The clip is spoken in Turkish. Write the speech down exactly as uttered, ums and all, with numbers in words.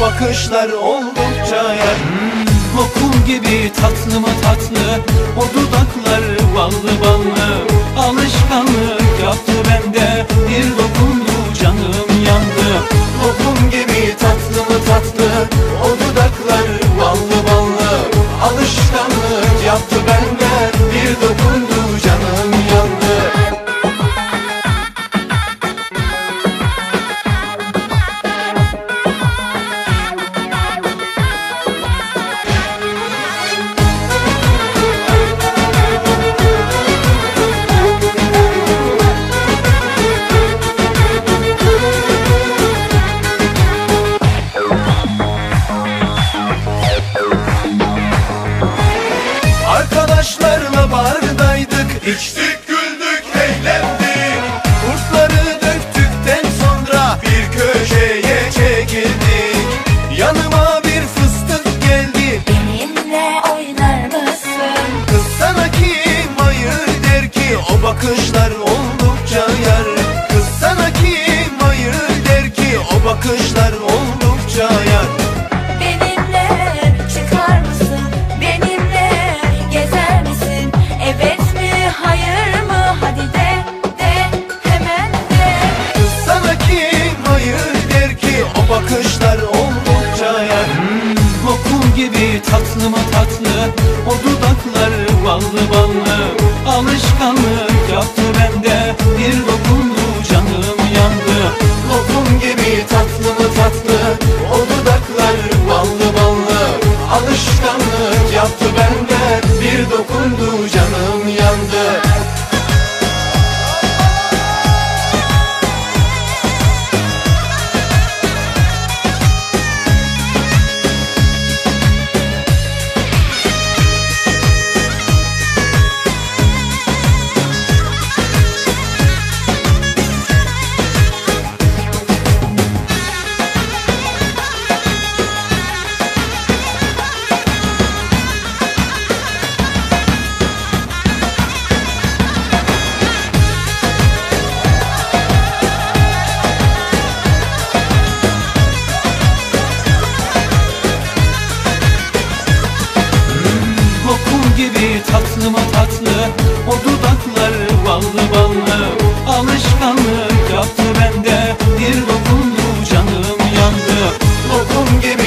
bakışlar oldukça yer. Lokum gibi tatlı mı tatlı, o dudaklar ballı ballı. Alışkanlık yaptı bende, bir dokundu canım yandı. Lokum gibi tatlı mı tatlı, o dudaklar ballı ballı. Alışkanlık yaptı bende, bir dokundu canım yandı. Arkadaşlarla bardaydık, içtik, güldük, eğlendik. Kurtları döktükten sonra bir köşeye çekildik. Yanıma bir fıstık geldi, benimle oynar mısın? kız sana kim hayır der ki, o bakışlar oldukça yar. Kız sana kim hayır der ki, o bakışlar oldukça yar. Benimle çıkar mısın? Benimle gezer misin? Evet mi, hayır mı? Hadi de, de, hemen de. Kız sana kim hayır der ki, o bakışlar oldukça yar. Lokum gibi tatlı mı tatlı, o dudaklar ballı ballı. Alışkanlık yaptı bende, bir dokundu canım yandı. Lokum gibi tatlı mı tatlı, o dudaklar ballı ballı. Alışkanlık yaptı bende, bir dokundu canım yandı. Lokum gibi tatlı mı tatlı, o dudaklar ballı ballı. Alışkanlık yaptı bende, bir dokundu canım yandı. Lokum gibi